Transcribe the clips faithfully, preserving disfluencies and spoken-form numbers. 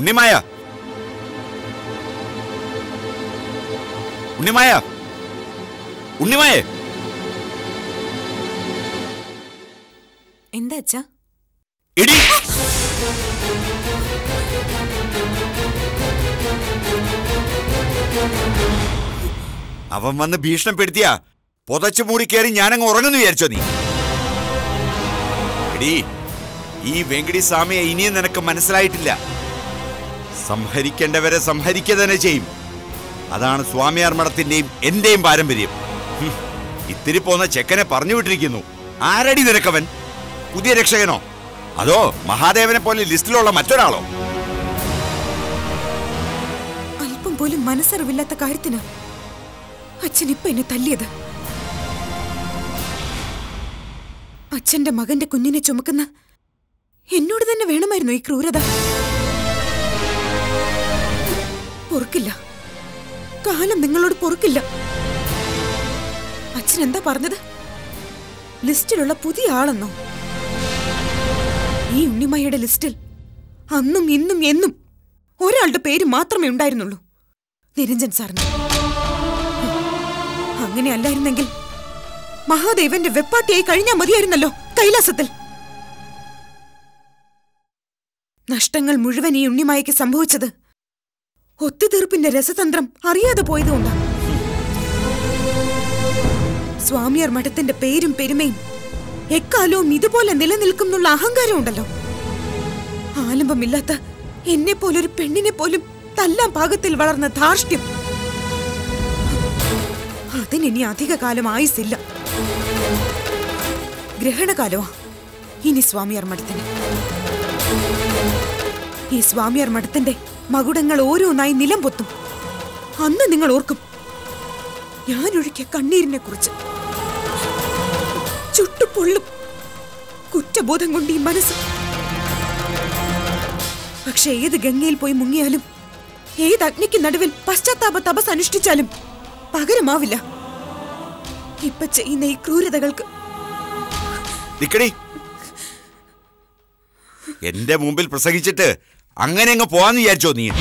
ഉണ്ണിമായ ഉണ്ണിമായ ഉണ്ണിമായ എന്താ അച്ഛാ? ഇടി അവൻ വന്ന് ഭീഷണിപ്പെടുത്തിയ പൊതച്ചു മൂടി കയറി ഞാനങ്ങ് ഉറങ്ങുന്നു വിചാരിച്ചോ നീ? എടീ, ഈ വെങ്കടി സ്വാമിയെ ഇനിയും നിനക്ക് മനസ്സിലായിട്ടില്ല. സംഹരിക്കേണ്ടവരെ സംഹരിക്കുക തന്നെ ചെയ്യും. അതാണ് സ്വാമിയാർ മഠത്തിന്റെയും എന്റെയും പാരമ്പര്യം. ഇത്തിരി പോന്ന ചെക്കനെ പറഞ്ഞു വിട്ടിരിക്കുന്നു. ആരടി നിനക്കവൻ? പുതിയ രക്ഷകനോ അതോ മഹാദേവനെ പോലെ ലിസ്റ്റിലുള്ള മറ്റൊരാളോ? അല്പം പോലും മനസ്സറിവില്ലാത്ത കാര്യത്തിന് അച്ഛൻ ഇപ്പൊ എന്നെ തല്ലിയത്. അച്ഛന്റെ മകന്റെ കുഞ്ഞിനെ ചുമക്കുന്ന എന്നോട് തന്നെ വേണമായിരുന്നു ഈ ക്രൂരത. പൊറുക്കില്ല, കാലം നിങ്ങളോട് പൊറുക്കില്ല. അച്ഛൻ എന്താ പറഞ്ഞത്? ലിസ്റ്റിലുള്ള പുതിയ ആളെന്നോ? ഈ ഉണ്ണിമയുടെ ലിസ്റ്റിൽ അന്നും ഇന്നും എന്നും ഒരാളുടെ പേര് മാത്രമേ ഉണ്ടായിരുന്നുള്ളൂ, നിരഞ്ജൻ സാറിന്. അങ്ങനെയല്ലായിരുന്നെങ്കിൽ മഹാദേവന്റെ വെപ്പാട്ടിയായി കഴിഞ്ഞാൽ മതിയായിരുന്നല്ലോ കൈലാസത്തിൽ. നഷ്ടങ്ങൾ മുഴുവൻ ഈ ഉണ്ണിമായയ്ക്ക് സംഭവിച്ചത് ഒത്തുതീർപ്പിന്റെ രസതന്ത്രം അറിയാതെ പോയതുകൊണ്ടാണ്. സ്വാമിയാർ മഠത്തിന്റെ പേരും പെരുമയും എക്കാലവും ഇതുപോലെ നിലനിൽക്കും എന്നുള്ള അഹങ്കാരം ഉണ്ടല്ലോ. ആലംബമില്ലാത്ത എന്നെ പോലൊരു പെണ്ണിനെ പോലും തല്ലാൻ പാകത്തിൽ വളർന്ന ധാർഷ്ട്യം, അതിനി അധിക കാലം ആയുസില്ല. ഗ്രഹണകാലമാ ഇനി സ്വാമിയാർ മഠത്തിന്. ഈ സ്വാമിയാർ മഠത്തിന്റെ മകുടങ്ങൾ ഓരോന്നായി നിലം പൊത്തും. അന്ന് നിങ്ങൾ ഓർക്കും ഞാനൊഴുക്കിയ കണ്ണീരിനെ കുറിച്ച്. ചുട്ടുപൊള്ളും കുറ്റബോധം കൊണ്ട് ഈ മനസ്സ്. പക്ഷെ ഏത് ഗംഗയിൽ പോയി മുങ്ങിയാലും, ഏത് അഗ്നിക്ക് നടുവിൽ പശ്ചാത്താപ തപസ് അനുഷ്ഠിച്ചാലും പകരമാവില്ല ഇപ്പൊ ചെയ്യുന്ന ഈ ക്രൂരതകൾക്ക്. എന്റെ മുമ്പിൽ പ്രസംഗിച്ചിട്ട് അങ്ങനെ അങ്ങ് പോവാന്ന് വിചാരിച്ചോ നീ?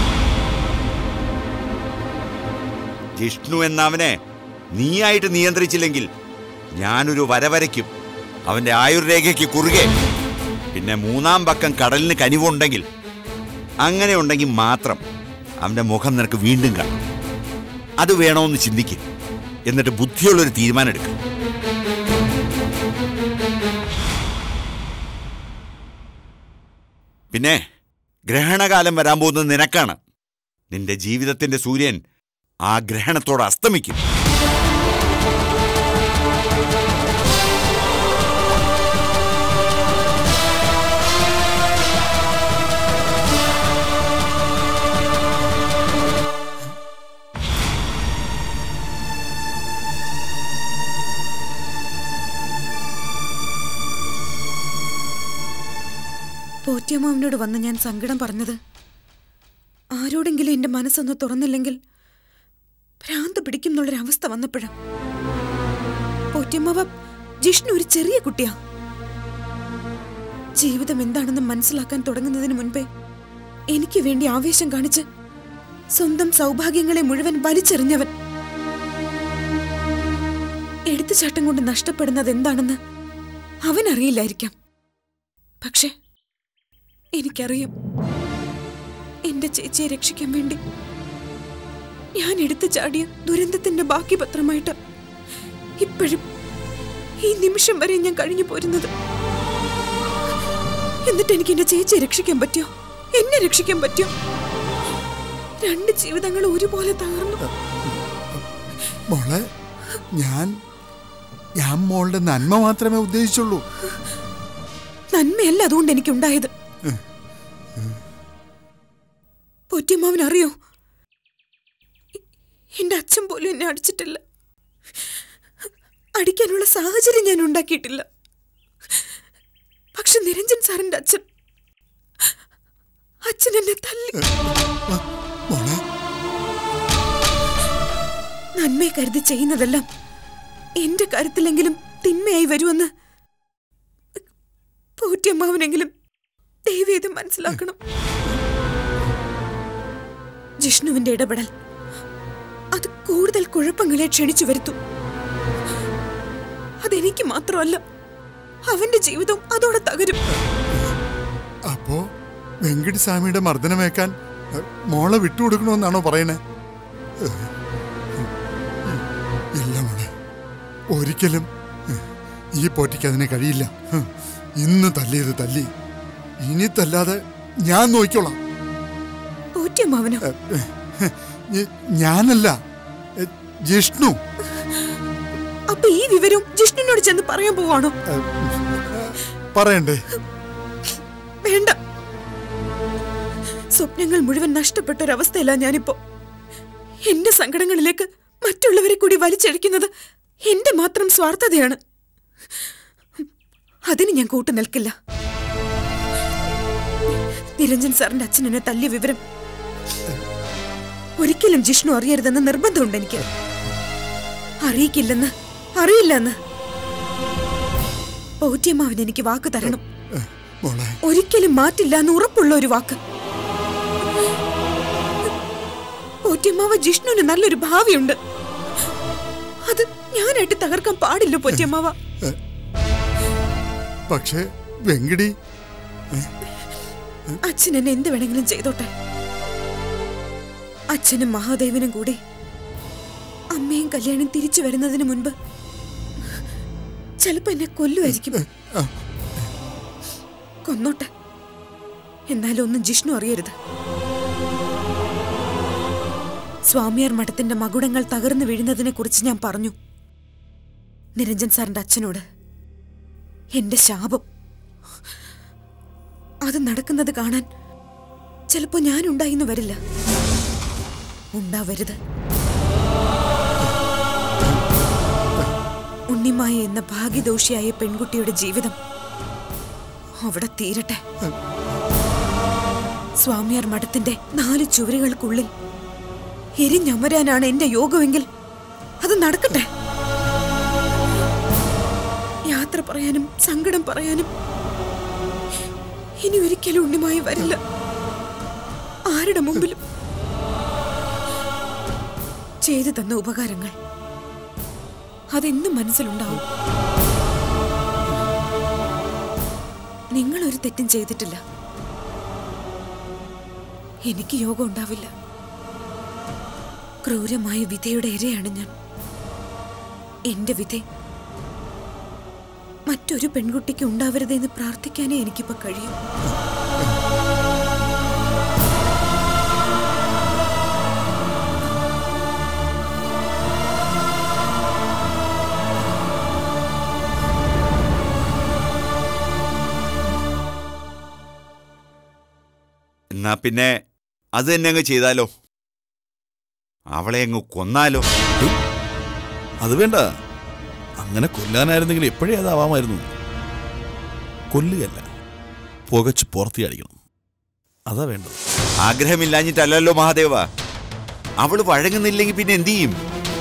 ജിഷ്ണു എന്നവനെ നീയായിട്ട് നിയന്ത്രിച്ചില്ലെങ്കിൽ ഞാനൊരു വരവരയ്ക്കും അവന്റെ ആയുർരേഖയ്ക്ക് കുറുകെ. പിന്നെ മൂന്നാം പക്കം കടലിന് കനിവുണ്ടെങ്കിൽ, അങ്ങനെ ഉണ്ടെങ്കിൽ മാത്രം അവന്റെ മുഖം നിനക്ക് വീണ്ടും കാണും. അത് വേണമെന്ന് ചിന്തിക്കും, എന്നിട്ട് ബുദ്ധിയുള്ളൊരു തീരുമാനം എടുക്കും. പിന്നെ ഗ്രഹണകാലം വരാൻ പോകുന്നത് നിനക്കാണ്. നിന്റെ ജീവിതത്തിന്റെ സൂര്യൻ ആ ഗ്രഹണത്തോട് അസ്തമിക്കും. പോറ്റിയമ്മാവനോട് വന്ന് ഞാൻ സങ്കടം പറഞ്ഞത് ആരോടെങ്കിലും എന്റെ മനസ്സൊന്ന് തുറന്നില്ലെങ്കിൽ ഭ്രാന്ത് പിടിക്കും എന്നുള്ളൊരവസ്ഥ വന്നപ്പോഴാ. പോറ്റിയമ്മാവ ജിഷ്ണു ഒരു ചെറിയ കുട്ടിയാ. ജീവിതം എന്താണെന്ന് മനസ്സിലാക്കാൻ തുടങ്ങുന്നതിന് മുൻപേ എനിക്ക് വേണ്ടി ആവേശം കാണിച്ച് സ്വന്തം സൗഭാഗ്യങ്ങളെ മുഴുവൻ വലിച്ചെറിഞ്ഞവൻ. എടുത്തുചാട്ടം കൊണ്ട് നഷ്ടപ്പെടുന്നത് എന്താണെന്ന് അവനറിയില്ലായിരിക്കാം. പക്ഷെ എനിക്കറിയാം. എന്റെ ചേച്ചിയെ രക്ഷിക്കാൻ വേണ്ടി ഞാൻ എടുത്തു ചാടിയ ദുരന്തത്തിന്റെ ബാക്കി പത്രമായിട്ട് ഇപ്പോഴും ഈ നിമിഷം വരെ ഞാൻ കഴിഞ്ഞു പോരുന്നത്. എന്നിട്ട് എനിക്ക് എന്റെ ചേച്ചിയെ രക്ഷിക്കാൻ പറ്റിയോ? എന്നെ രക്ഷിക്കാൻ പറ്റിയോ? രണ്ട് ജീവിതങ്ങൾ ഒരുപോലെ തകർന്നു. മോളെ, ഞാൻ ഞാൻ മോളുടെ നന്മ മാത്രമേ ഉദ്ദേശിച്ചുള്ളൂ. നന്മയല്ല അതുകൊണ്ട് എനിക്കുണ്ടായത്. പൊറ്റിയമ്മാവൻ അറിയോ, എന്റെ അച്ഛൻ പോലും എന്നെ അടിച്ചിട്ടില്ല. അടിക്കാനുള്ള സാഹചര്യം ഞാൻ ഉണ്ടാക്കിയിട്ടില്ല. പക്ഷെ നിരഞ്ജൻ സാറിന്റെ അച്ഛൻ അച്ഛൻ എന്നെ തല്ലി. നന്മയെ കരുതി ചെയ്യുന്നതെല്ലാം എന്റെ കാര്യത്തിലെങ്കിലും തിന്മയായി വരുമെന്ന് പോറ്റിയമ്മാവനെങ്കിലും ദയവേദം മനസ്സിലാക്കണം. ജിഷ്ണുവിന്റെ ഇടപെടൽ അത് കൂടുതൽ കുഴപ്പങ്ങളെ ക്ഷണിച്ചു വരുത്തു. അതെനിക്ക് മാത്രമല്ല, അവന്റെ ജീവിതം അതോടെ തകരും. അപ്പോ വെങ്കിടി സ്വാമിയുടെ മർദ്ദനമേക്കാൻ മോളെ വിട്ടുകൊടുക്കണമെന്നാണോ പറയണേ? ഇല്ല മോളെ, ഒരിക്കലും ഈ പോറ്റിക്ക് അതിനെ കഴിയില്ല. ഇന്ന് തല്ലിയത് തല്ലി, ഇനി തല്ലാതെ ഞാൻ നോക്കിക്കോളാം. പോറ്റിയമ്മാവനോ? ഞാനല്ല, ജിഷ്ണു. അപ്പൊ ഈ വിവരം ജിഷ്ണുവിനോട് ചെന്ന് പറയാൻ പോവാണോ? പറയണ്ടേ? വേണ്ട. സ്വപ്നങ്ങൾ മുഴുവൻ നഷ്ടപ്പെട്ടൊരവസ്ഥയില്ല ഞാനിപ്പോ. എന്റെ സങ്കടങ്ങളിലേക്ക് മറ്റുള്ളവരെ കൂടി വലിച്ചഴിക്കുന്നത് എന്റെ മാത്രം സ്വാർത്ഥതയാണ്. അതിന് ഞാൻ കൂട്ടു നിൽക്കില്ല. നിരഞ്ജൻ സാറിന്റെ അച്ഛൻ എന്നെ തല്ലിയ വിവരം ഒരിക്കലും ജിഷ്ണു അറിയരുതെന്ന് നിർബന്ധമുണ്ട് എനിക്ക്. അറിയിക്കില്ലെന്ന്, അറിയില്ലെന്ന് പോറ്റിയമ്മാവൻ എനിക്ക് വാക്ക് തരണം. ഒരിക്കലും മാറ്റില്ല എന്ന് ഉറപ്പുള്ള ഒരു വാക്ക്. പോറ്റിയമ്മാവ ജിഷ്ണുവിന് നല്ലൊരു ഭാവിയുണ്ട്. അത് ഞാനായിട്ട് തകർക്കാൻ പാടില്ല പോറ്റിയമ്മാവ. പക്ഷേ വെങ്കിടി അച്ഛൻ എന്നെ എന്ത് വേണമെങ്കിലും ചെയ്തോട്ടെ. അച്ഛനും മഹാദേവനും കൂടി അമ്മയും കല്യാണം തിരിച്ചു വരുന്നതിന് മുൻപ് ചിലപ്പോ എന്നെ കൊല്ലുമായിരിക്കും. കൊന്നോട്ടെ, എന്നാലും ഒന്നും ജിഷ്ണു അറിയരുത്. സ്വാമിയാർ മഠത്തിന്റെ മകുടങ്ങൾ തകർന്നു വീഴുന്നതിനെ കുറിച്ച് ഞാൻ പറഞ്ഞു നിരഞ്ജൻ സാറിന്റെ അച്ഛനോട്. എന്റെ ശാപം അത് നടക്കുന്നത് കാണാൻ ചിലപ്പോ ഞാൻ ഉണ്ടായിന്ന് വരില്ല. ഉണ്ടാവരുത്. ഉണ്ണിമായി എന്ന ഭാഗ്യദോഷിയായ പെൺകുട്ടിയുടെ ജീവിതം അവിടെ തീരട്ടെ. സ്വാമിയാർ മഠത്തിന്റെ നാല് ചുവരുകൾക്കുള്ളിൽ എരിഞ്ഞമരാനാണ് എന്റെ യോഗമെങ്കിൽ അത് നടക്കട്ടെ. യാത്ര പറയാനും സങ്കടം പറയാനും ഇനി ഒരിക്കലും ഉണ്ണിമായി വരില്ല ആരുടെ മുമ്പിലും. ചെയ്തു തന്ന ഉപകാരങ്ങൾ അതെന്നും മനസ്സിലുണ്ടാവും. നിങ്ങളൊരു തെറ്റും ചെയ്തിട്ടില്ല. എനിക്ക് യോഗം ഉണ്ടാവില്ല. ക്രൂരമായ വിധയുടെ ഇരയാണ് ഞാൻ. എന്റെ വിധ മറ്റൊരു പെൺകുട്ടിക്ക് ഉണ്ടാവരുതെന്ന് പ്രാർത്ഥിക്കാനേ എനിക്കിപ്പോ കഴിയും. എന്നാ പിന്നെ അത് തന്നെ അങ്ങ് ചെയ്താലോ? അവളെ അങ്ങ് കൊന്നാലോ? അത് വേണ്ട. അങ്ങനെ കൊല്ലാനായിരുന്നെങ്കിൽ എപ്പോഴേ അതാവാമായിരുന്നു. കൊല്ലുകയല്ല, പുകച്ച് പുറത്തിയടിക്കണം. അതാ വേണ്ടത്. ആഗ്രഹമില്ലാഞ്ഞിട്ടല്ലോ മഹാദേവ. അവള് വഴങ്ങുന്നില്ലെങ്കിൽ പിന്നെ എന്തു ചെയ്യും?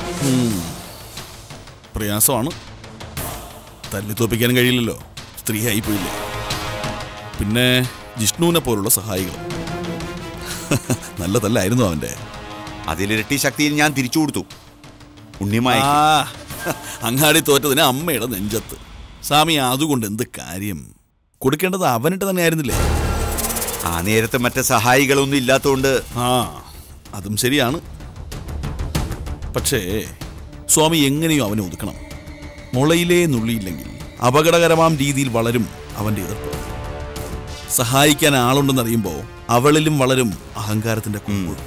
പ്രയാസമാണ്. തല്ലിത്തോപ്പിക്കാനും കഴിയില്ലല്ലോ, സ്ത്രീ ആയിപ്പോയില്ലേ. പിന്നെ ജിഷ്ണുവിനെ പോലുള്ള സഹായികൾ. നല്ലതല്ലായിരുന്നു അവന്റെ. അതിലിരട്ടി ശക്തിയിൽ ഞാൻ തിരിച്ചു കൊടുത്തു. ഉണ്ണിമായ അങ്ങാടി തോറ്റതിന് അമ്മയുടെ നെഞ്ചത്ത്. സ്വാമി, അതുകൊണ്ട് എന്ത് കാര്യം? കൊടുക്കേണ്ടത് അവനിട്ട് തന്നെ ആയിരുന്നില്ലേ? ആ നേരത്തെ മറ്റേ സഹായികളൊന്നും ഇല്ലാത്തതുകൊണ്ട്. ആ, അതും ശരിയാണ്. പക്ഷേ സ്വാമി എങ്ങനെയോ അവനെ ഒതുക്കണം. മുളയിലേ നുള്ളിയില്ലെങ്കിൽ അപകടകരമാം രീതിയിൽ വളരും അവന്റെ എതിർപ്പ്. സഹായിക്കാൻ ആളുണ്ടെന്നറിയുമ്പോൾ അവളിലും വളരും അഹങ്കാരത്തിന്റെ കുമ്പ്.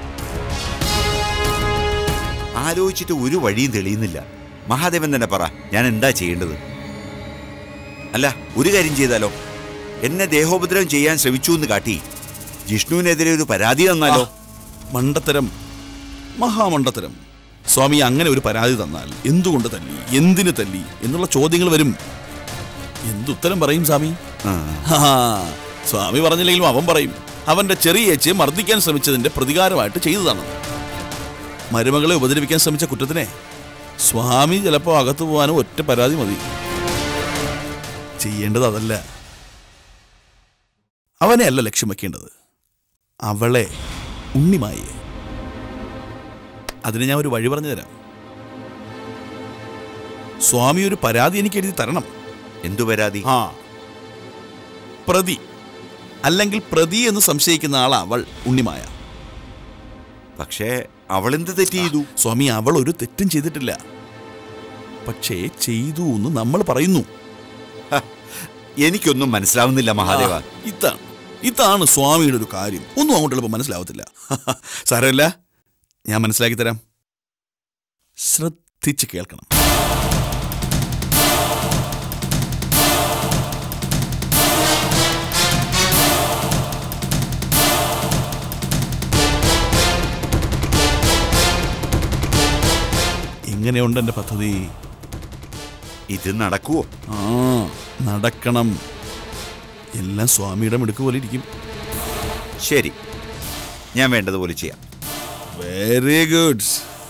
ആലോചിച്ചിട്ട് ഒരു വഴിയും തെളിയുന്നില്ല. മഹാദേവൻ തന്നെ പറ, ഞാൻ എന്താ ചെയ്യേണ്ടത്? അല്ല, ഒരു കാര്യം ചെയ്താലോ? എന്നെ ദേഹോപദ്രവം ചെയ്യാൻ ശ്രമിച്ചു എന്ന് കാട്ടി ജിഷ്ണുവിനെതിരെ ഒരു പരാതി തന്നാലോ? മണ്ടത്തരം, മഹാമണ്ടത്തരം. സ്വാമി അങ്ങനെ ഒരു പരാതി തന്നാൽ എന്തുകൊണ്ട് തല്ലി, എന്തിന് തല്ലി എന്നുള്ള ചോദ്യങ്ങൾ വരും. എന്തുത്തരം പറയും സ്വാമി? സ്വാമി പറഞ്ഞില്ലെങ്കിലും അവൻ പറയും അവന്റെ ചെറിയ ചേച്ചിയെ മർദ്ദിക്കാൻ ശ്രമിച്ചതിന്റെ പ്രതികാരമായിട്ട് ചെയ്തതാണ്. മരുമകളെ ഉപദ്രവിക്കാൻ ശ്രമിച്ച കുറ്റത്തിനെ സ്വാമി ചിലപ്പോൾ അകത്തു പോകാനും ഒറ്റ പരാതി മതി. ചെയ്യേണ്ടത് അതല്ല. അവനെ അല്ല ലക്ഷ്യം വെക്കേണ്ടത്, അവളെ, ഉണ്ണിമായെ. അതിന് ഞാൻ ഒരു വഴി പറഞ്ഞു തരാം. സ്വാമി ഒരു പരാതി എനിക്ക് എഴുതി തരണം. എന്തു പരാതി? ആ, പ്രതി അല്ലെങ്കിൽ പ്രതി എന്ന് സംശയിക്കുന്ന ആളാ അവൾ ഉണ്ണിമായ. പക്ഷേ അവളെന്ത് തെറ്റ് ചെയ്തു? സ്വാമി, അവൾ ഒരു തെറ്റും ചെയ്തിട്ടില്ല. പക്ഷേ ചെയ്തു എന്ന് നമ്മൾ പറയുന്നു. എനിക്കൊന്നും മനസ്സിലാവുന്നില്ല മഹാദേവ. ഇതാണ് ഇതാണ് സ്വാമിയുടെ ഒരു കാര്യം. ഒന്നും അങ്ങോട്ട് എളുപ്പം മനസ്സിലാവത്തില്ല. സാരമില്ല, ഞാൻ മനസ്സിലാക്കി തരാം. ശ്രദ്ധിച്ച് കേൾക്കണം. എങ്ങനെയുണ്ട് എൻ്റെ പദ്ധതി? ഇത് നടക്കുവോ? ആ, നടക്കണം. എല്ലാം സ്വാമിയുടെ മിടുക്ക് പോലെ ഇരിക്കും. ശരി, ഞാൻ വേണ്ടതുപോലെ ചെയ്യാം. Very good.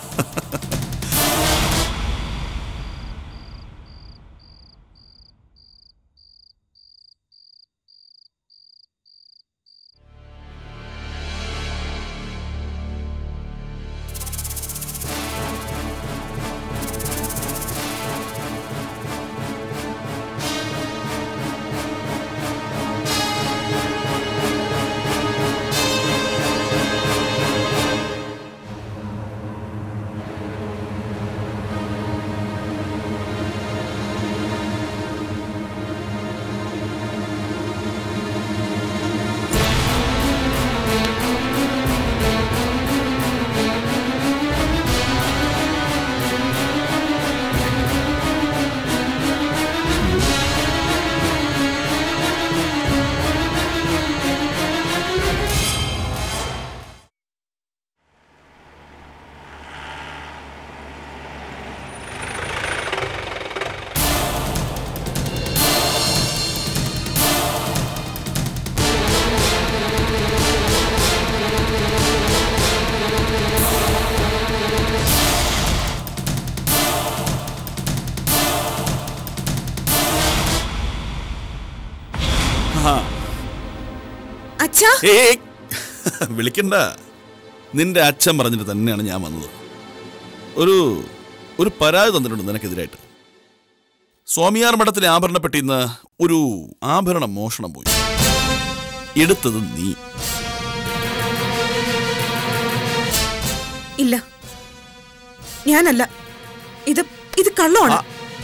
വിളിക്കണ്ട. നിന്റെ അച്ഛൻ പറഞ്ഞിട്ട് തന്നെയാണ് ഞാൻ വന്നത്. ഒരു ഒരു പരാതി തന്നിട്ടുണ്ട് നിനക്കെതിരായിട്ട്. സ്വാമിയാർ മഠത്തിലെ ആഭരണപ്പെട്ടിന്ന് ഒരു ആഭരണം മോഷണം പോയി. എടുത്തത് നീ. ഇല്ല, ഞാനല്ല. ഇത് ഇത് കള്ളമാണ്.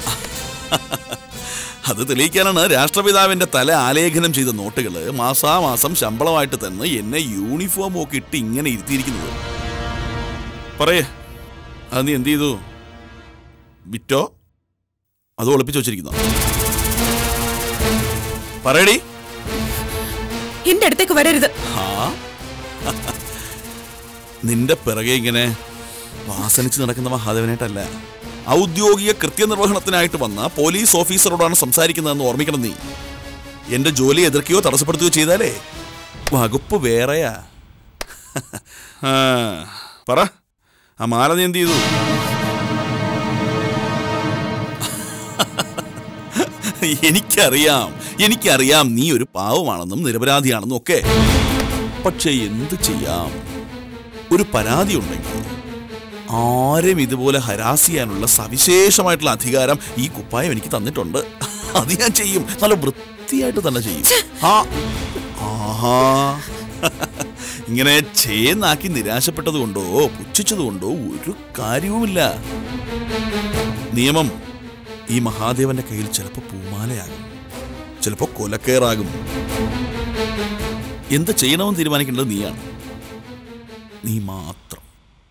അത് തെളിയിക്കാനാണ് രാഷ്ട്രപിതാവിന്റെ തല ആലേഖനം ചെയ്ത നോട്ടുകള് മാസാമാസം ശമ്പളമായിട്ട് തന്നെ എന്നെ യൂണിഫോം ഒക്കെ ഇട്ട് ഇങ്ങനെ ഇരുത്തിയിരിക്കുന്നത്. പറയേ, അത് നീ എന്ത് ചെയ്തു? വിറ്റോ അതോ ഒളിപ്പിച്ചു വെച്ചിരിക്കുന്നോ? പറയടി. എന്റെ അടുത്തേക്ക് വരരുത്. നിന്റെ പിറകെ ഇങ്ങനെ വാസനിച്ച് നടക്കുന്ന മഹാദേവനായിട്ടല്ല, ഔദ്യോഗിക കൃത്യനിർവഹണത്തിനായിട്ട് വന്ന പോലീസ് ഓഫീസറോടാണ് സംസാരിക്കുന്നതെന്ന് ഓർമ്മിക്കണം നീ. എന്റെ ജോലി എതിർക്കുകയോ തടസ്സപ്പെടുത്തുകയോ ചെയ്താലേ വകുപ്പ് വേറെയാ. പറ, ആ മാല നീ എന്ത് ചെയ്തു? എനിക്കറിയാം എനിക്കറിയാം നീ ഒരു പാവമാണെന്നും നിരപരാധിയാണെന്നും ഒക്കെ. പക്ഷെ എന്ത് ചെയ്യാം, ഒരു പരാതി ഉണ്ടെങ്കിൽ ആരും ഇതുപോലെ ഹരാസ് ചെയ്യാനുള്ള സവിശേഷമായിട്ടുള്ള അധികാരം ഈ കുപ്പായം എനിക്ക് തന്നിട്ടുണ്ട്. അത് ഞാൻ ചെയ്യും, നല്ല വൃത്തിയായിട്ട് തന്നെ ചെയ്യും. ആ ആഹാ ഇങ്ങനെ ചേന്നാക്കി നിരാശപ്പെട്ടത് കൊണ്ടോ പുച്ഛിച്ചത് കൊണ്ടോ ഒരു കാര്യവുമില്ല. നിയമം ഈ മഹാദേവന്റെ കയ്യിൽ ചിലപ്പോ പൂമാലയാകും, ചിലപ്പോ കൊലക്കേറാകും. എന്ത് ചെയ്യണമെന്ന് തീരുമാനിക്കേണ്ടത് നീയാണ്, നീ മാത്രം.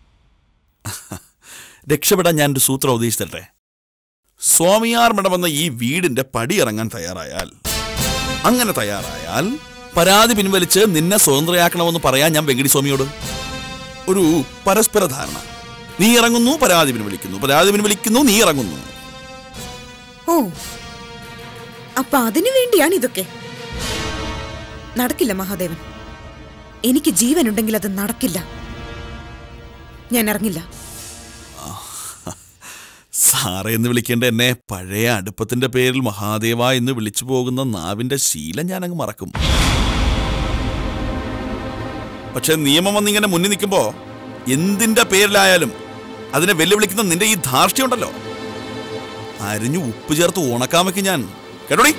രക്ഷപ്പെടാൻ ഞാനൊരു സൂത്രം ഉപദേശിച്ചു തരട്ടെ. സ്വാമിയാർ മഠമെന്ന ഈ വീടിന്റെ പടി ഇറങ്ങാൻ തയ്യാറായാൽ, അങ്ങനെ തയ്യാറായാൽ പരാതി പിൻവലിച്ച് നിന്നെ സ്വതന്ത്രയാക്കണമെന്ന് പറയാൻ ഞാൻ വെങ്കടി സ്വാമിയോട്. ഒരു പരസ്പര ധാരണ. നീ ഇറങ്ങുന്നു, പരാതി പിൻവലിക്കുന്നു, പരാതി പിൻവലിക്കുന്നു, നീ ഇറങ്ങുന്നു. ഓ, അപ്പൊ അതിനു വേണ്ടിയാണ് ഇതൊക്കെ. നടക്കില്ല മഹാദേവൻ. എനിക്ക് ജീവനുണ്ടെങ്കിൽ അത് നടക്കില്ല. ഞാൻ ഇറങ്ങില്ല. സാറേ എന്ന് വിളിക്കേണ്ട എന്നെ പഴയ അടുപ്പത്തിന്റെ പേരിൽ മഹാദേവ എന്ന് വിളിച്ചു പോകുന്ന നാവിന്റെ ശീലം ഞാനങ്ങ് മറക്കും. പക്ഷെ നിയമം വന്നിങ്ങനെ മുന്നിൽ നിൽക്കുമ്പോ എന്തിന്റെ പേരിലായാലും അതിനെ വെല്ലുവിളിക്കുന്ന നിന്റെ ഈ ധാർഷ്ട്യമുണ്ടല്ലോ, അരിഞ്ഞു ഉപ്പ് ചേർത്ത് ഉണക്കാൻ വെക്കും ഞാൻ. കേട്ടോടി,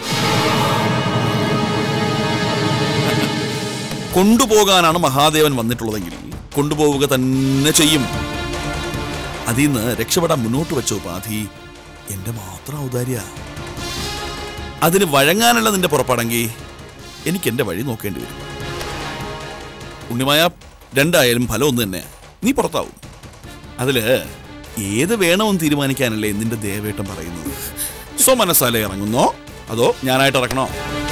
കൊണ്ടുപോകാനാണ് മഹാദേവൻ വന്നിട്ടുള്ളതെങ്കിൽ കൊണ്ടുപോവുക തന്നെ ചെയ്യും. അതിൽ നിന്ന് രക്ഷപ്പെടാൻ മുന്നോട്ട് വെച്ച ഉപാധി എന്റെ മാത്രം ഔദാര്യ. അതിന് വഴങ്ങാനുള്ള നിന്റെ പുറപ്പാടെങ്കിൽ എനിക്ക് എന്റെ വഴി നോക്കേണ്ടി വരും. ഉണ്ണിമായ രണ്ടായാലും ഫലം ഒന്ന് തന്നെ, നീ പുറത്താവും. അതില് ഏത് വേണമെന്ന് തീരുമാനിക്കാനല്ലേ നിന്റെ ദേവേട്ടൻ പറയുന്നത്. സ്വമനസാലെ ഇറങ്ങുന്നോ അതോ ഞാനായിട്ട് ഇറക്കണോ?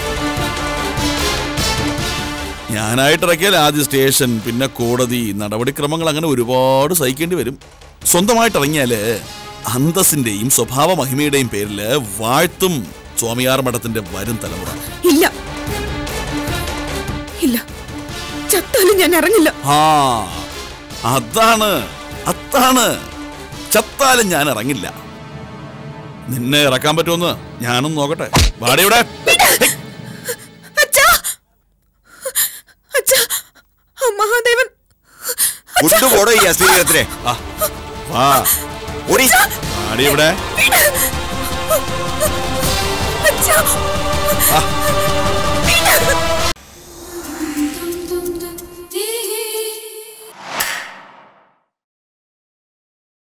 ഞാനായിട്ട് ഇറക്കിയാൽ ആദ്യ സ്റ്റേഷൻ, പിന്നെ കോടതി, നടപടിക്രമങ്ങൾ, അങ്ങനെ ഒരുപാട് സഹിക്കേണ്ടി വരും. സ്വന്തമായിട്ട് ഇറങ്ങിയാല് അന്തസ്സിന്റെയും സ്വഭാവ മഹിമയുടെയും പേരില് വാഴ്ത്തും സ്വാമിയാർ മഠത്തിന്റെ വരും തലമുറ. ഇല്ല ഇല്ല, ചത്താലും ഞാൻ ഇറങ്ങില്ല. ആ അതാണ് അതാണ് ചത്താലും ഞാൻ ഇറങ്ങില്ല. നിന്നെ ഇറക്കാൻ പറ്റുമെന്ന് ഞാനും നോക്കട്ടെ. വാടിയുടെ മഹാദേവൻ കൊണ്ടുപോടോ ഈ അസ്ഥിരത്തിനെ. വാടിയുടെ അച്ഛാ